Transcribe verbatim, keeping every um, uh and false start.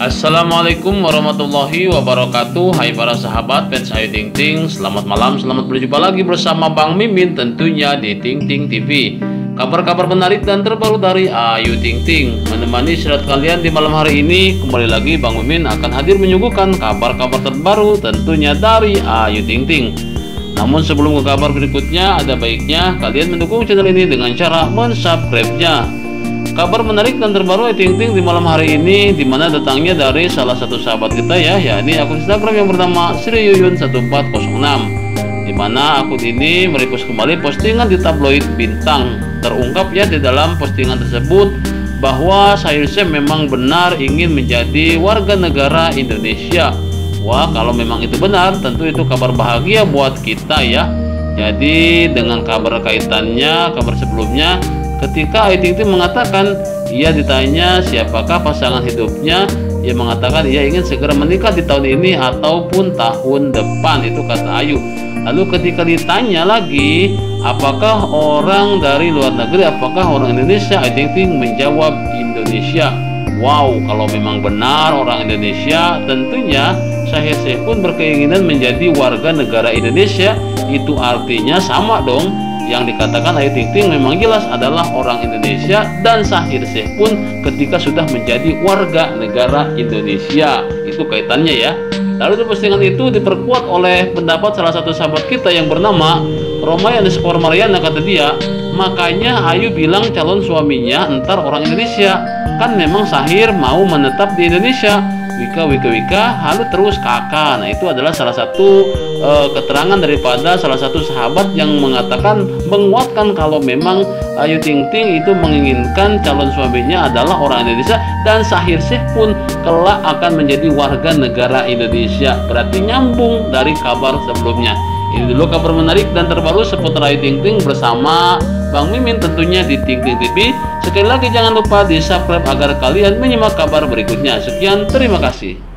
Assalamualaikum warahmatullahi wabarakatuh. Hai para sahabat fans Ayu Ting Ting, selamat malam, selamat berjumpa lagi bersama Bang Mimin tentunya di Ting Ting T V. Kabar-kabar menarik dan terbaru dari Ayu Ting Ting menemani istirahat kalian di malam hari ini. Kembali lagi Bang Mimin akan hadir menyuguhkan kabar-kabar terbaru tentunya dari Ayu Ting Ting. Namun sebelum ke kabar berikutnya, ada baiknya kalian mendukung channel ini dengan cara mensubscribe-nya. Kabar menarik dan terbaru Ayu Ting Ting di malam hari ini, dimana datangnya dari salah satu sahabat kita ya, yakni akun Instagram yang bernama Sri Yuyun satu empat nol enam, dimana akun ini merepost kembali postingan di tabloid Bintang. Terungkap ya di dalam postingan tersebut bahwa Sahir Syekh memang benar ingin menjadi warga negara Indonesia. Wah, kalau memang itu benar, tentu itu kabar bahagia buat kita ya. Jadi dengan kabar kaitannya, kabar sebelumnya, ketika Ayu Ting Ting mengatakan, ia ditanya siapakah pasangan hidupnya, ia mengatakan ia ingin segera menikah di tahun ini ataupun tahun depan, itu kata Ayu. Lalu ketika ditanya lagi apakah orang dari luar negeri, apakah orang Indonesia, Ayu Ting Ting menjawab Indonesia. Wow, kalau memang benar orang Indonesia, tentunya Sahir Syekh pun berkeinginan menjadi warga negara Indonesia. Itu artinya sama dong, yang dikatakan Ayu Ting Ting memang jelas adalah orang Indonesia, dan Sahir Syekh pun ketika sudah menjadi warga negara Indonesia. Itu kaitannya ya. Lalu di postingan itu diperkuat oleh pendapat salah satu sahabat kita yang bernama Romay underscore Mariana. Kata dia, makanya Ayu bilang calon suaminya entar orang Indonesia, kan memang Sahir mau menetap di Indonesia. Wika wika wika halu terus kakak. Nah, itu adalah salah satu e, keterangan daripada salah satu sahabat yang mengatakan, menguatkan kalau memang Ayu Ting Ting itu menginginkan calon suaminya adalah orang Indonesia, dan Sahir Syekh pun kelak akan menjadi warga negara Indonesia. Berarti nyambung dari kabar sebelumnya. Ini dulu kabar menarik dan terbaru seputar Ayu Ting Ting bersama Bang Mimin tentunya di Ting Ting T V. Sekali lagi jangan lupa di subscribe agar kalian menyimak kabar berikutnya. Sekian, terima kasih.